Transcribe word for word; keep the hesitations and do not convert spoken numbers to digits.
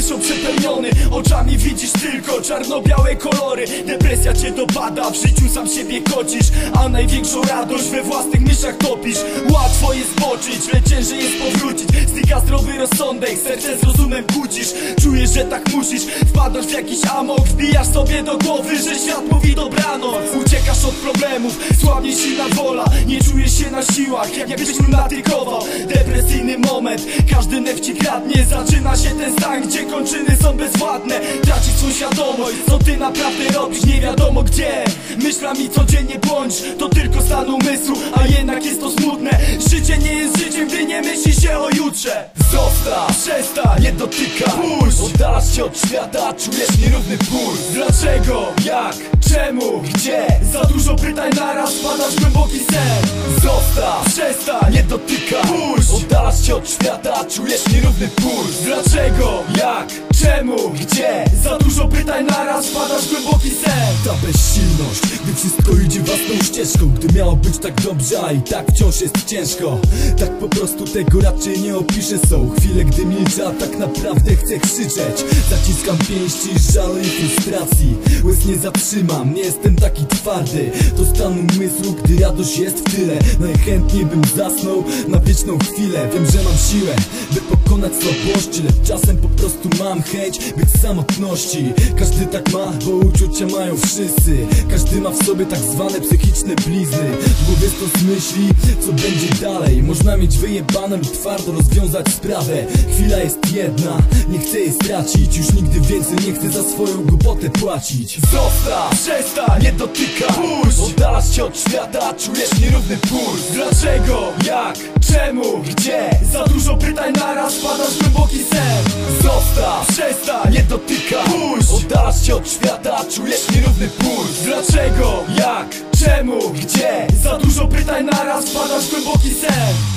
myślą przepełniony, oczami widzisz tylko czarno-białe kolory. Depresja cię dopada, w życiu sam siebie kocisz, a największą radość we własnych myślach topisz. Łatwo jest zboczyć, lecz ciężej jest powrócić. Znika zdrowy rozsądek, serce z rozumem kłócisz. Czujesz, że tak musisz, wpadłeś w jakiś amok. Wbijasz sobie do głowy, że świat mówi dobranoc. Uciekasz od problemów, słabnie silna wola. Nie czujesz się na siłach, jakbyś lunatykował. Depresyjny moment, każdy nerw ci kradnie. Zaczyna się ten stan, gdzie kończyny są bezwładne. Tracisz swą świadomość, co ty naprawdę robisz, nie wiadomo gdzie. Myślami codziennie bądź, to tylko stan umysłu, a jednak jest to smutne. Życie nie jest życiem, gdy nie myśli się o jutrze. Zostaw, przestań, nie dotykaj, puść. Oddalasz się od świata, czujesz nierówny puls. Dlaczego, jak, czemu, gdzie? Za dużo pytań naraz, wpadasz w głęboki sen. Zostaw, przestań, nie dotykaj, puść. Oddalasz się od świata, czujesz nierówny puls. Dlaczego, jak, czemu, gdzie? Za dużo pytań naraz, wpadasz w głęboki sen. Ta bezsilność, gdy wszystko idzie własną ścieżką. Gdy miało być tak dobrze, a i tak wciąż jest ciężko. Tak po prostu tego raczej nie opiszę. Są chwile, gdy milczę, a tak naprawdę chcę krzyczeć. Zaciskam pięści z żalu i frustracji. Łez nie zatrzymam, nie jestem taki twardy. To stan umysłu, gdy radość jest w tyle. Najchętniej bym zasnął na wieczną chwilę. Wiem, że mam siłę, by pokonać słabości, lecz czasem po prostu mam chęć być w samotności. Każdy tak ma, bo uczucia mają wszyscy. Każdy ma w sobie tak zwane psychiczne blizny. W głowie stos myśli, co będzie dalej. Można mieć wyjebane lub twardo rozwiązać sprawę. Chwila jest jedna, nie chcę jej stracić. Już nigdy więcej nie chcę za swoją głupotę płacić. Zostaw, przestań, nie dotykaj, puść. Oddalasz się od świata, czujesz nierówny puls. Dlaczego, jak, czemu, gdzie? Za dużo pytań naraz, wpadasz w głęboki sen. Zostaw, przestań, nie dotykaj, puść. Oddalasz się od świata, czujesz nierówny puls. Dlaczego, jak, czemu, gdzie? Za dużo pytań naraz, wpadasz w głęboki sen.